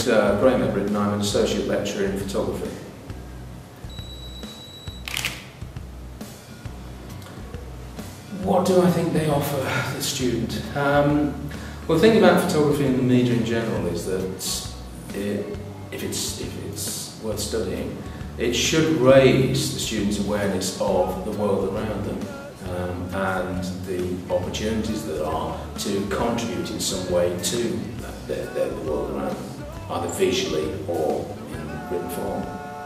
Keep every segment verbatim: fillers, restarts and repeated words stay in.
uh, Graham Everitt and I'm an associate lecturer in photography. What do I think they offer the student? Um, well, the thing about photography and the media in general is that it, if, it's, if it's worth studying, it should raise the students' awareness of the world around them um, and the opportunities that are to contribute in some way to the, the, the world around them, either visually or in written form.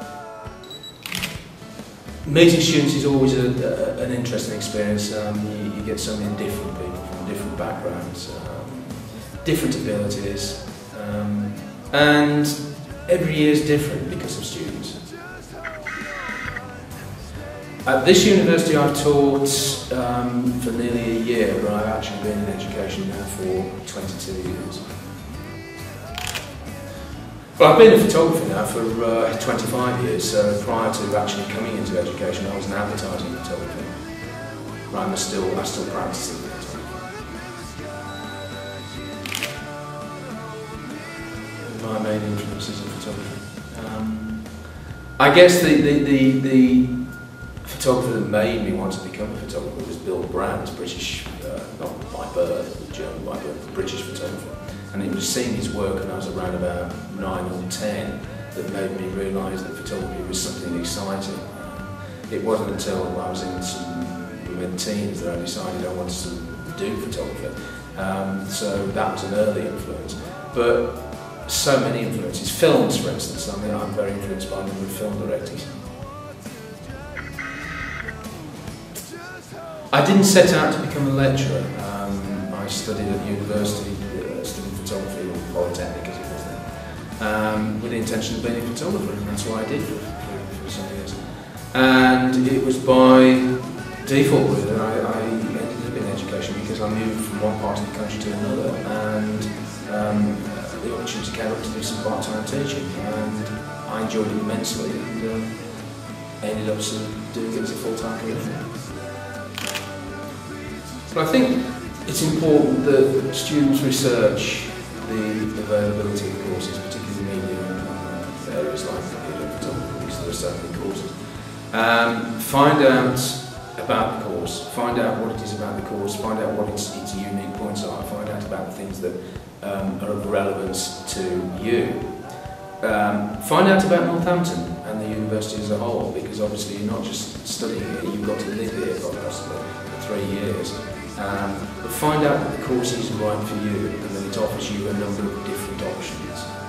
Meeting students is always a, a, an interesting experience. Um, you, you get so many different people from different backgrounds, um, different abilities, um, and every year is different because of students. At this university I've taught um, for nearly a year, but I've actually been in education now for twenty-two years. Well, I've been a photographer now for uh, twenty-five years, so prior to actually coming into education I was an advertising photographer. I'm still, I'm still practicing photography. My main influences in photography. Um, I guess the, the, the, the photographer that made me want to become a photographer was Bill Brand, British, uh, not by birth, but German by birth, British photographer. And it was seeing his work when I was around about nine or ten that made me realise that photography was something exciting. It wasn't until I was in some mid-teens that I decided I wanted to do photography. Um, so that was an early influence. But so many influences. Films, for instance. I mean, I'm very influenced by a number of film directors. I didn't set out to become a lecturer. Um, I studied at university, uh, studied photography, or Polytechnic as it was then, um, with the intention of being a photographer, and that's what I did for, for, for some years. And it was by default really that I, I ended up in education because I moved from one part of the country to another, and um, the opportunity came up to do some part-time teaching, and I enjoyed it immensely, and uh, ended up sort of doing it as a full-time career. But I think it's important that students research the availability of courses, particularly media and areas like video and photography, because there are so many courses. Um, find out about the course, find out what it is about the course, find out what its, its unique points are, find out about the things that um, are of relevance to you. Um, find out about Northampton and the university as a whole, because obviously you're not just studying here, you've got to live here possibly for three years. Um, but find out that the course is right for you and that it offers you a number of different options.